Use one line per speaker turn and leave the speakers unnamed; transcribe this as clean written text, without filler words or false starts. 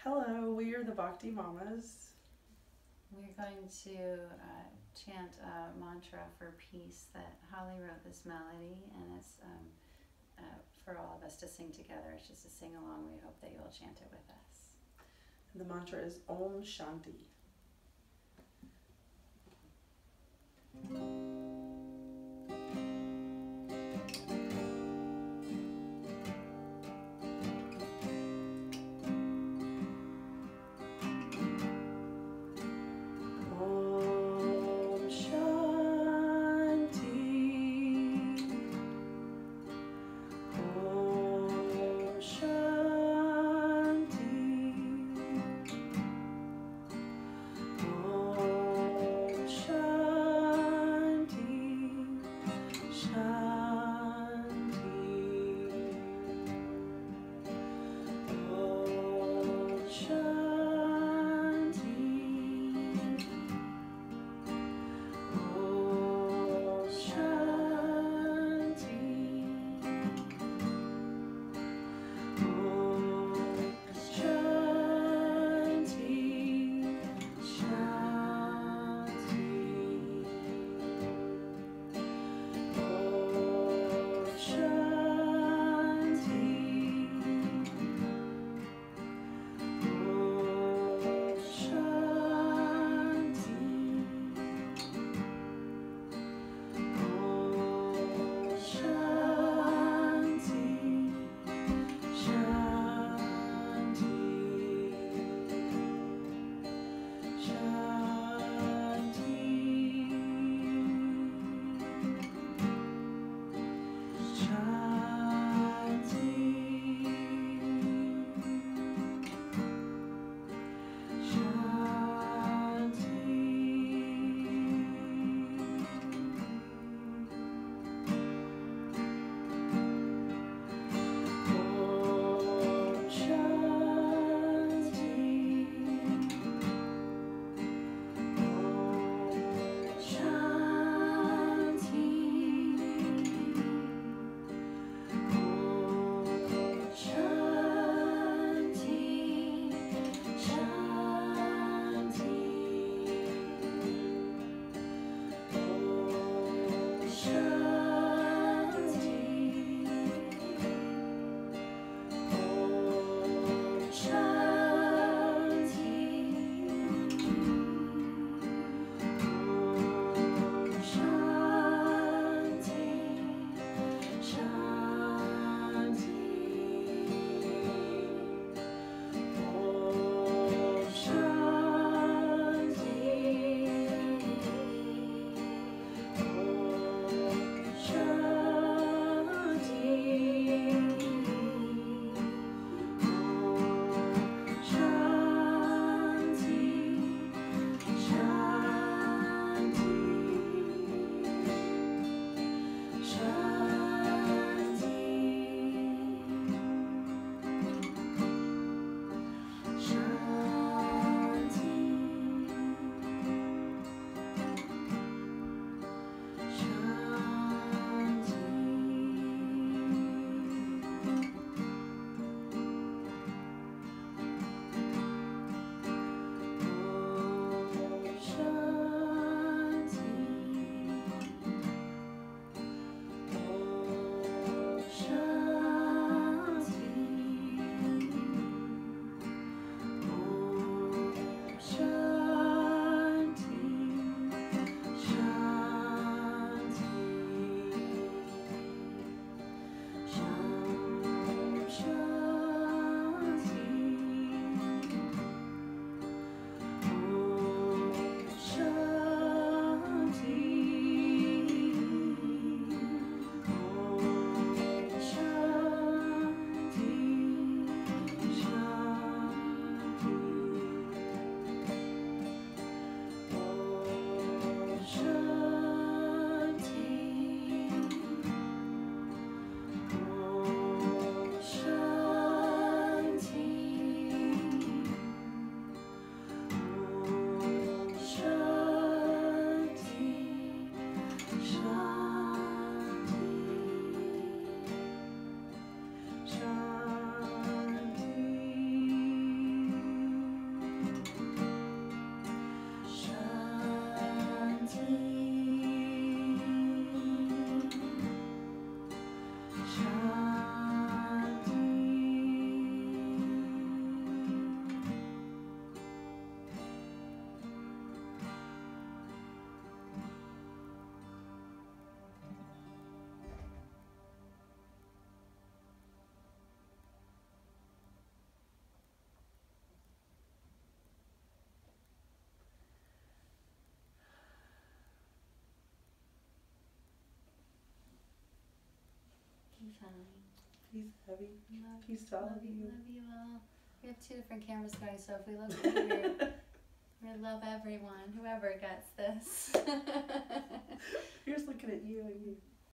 Hello, we are the Bhakti Mamas.
We're going to chant a mantra for peace that Holly wrote this melody, and it's for all of us to sing together. It's just a sing along. We hope that you'll chant it with us.
The mantra is Om Shanti. Shanti.
fine.
Peace, heavy.
Love,
Peace to all
love
of
you,
you.
love you all. We have two different cameras going, so if we look weird, we love everyone, whoever gets this.
Here's looking at you and you.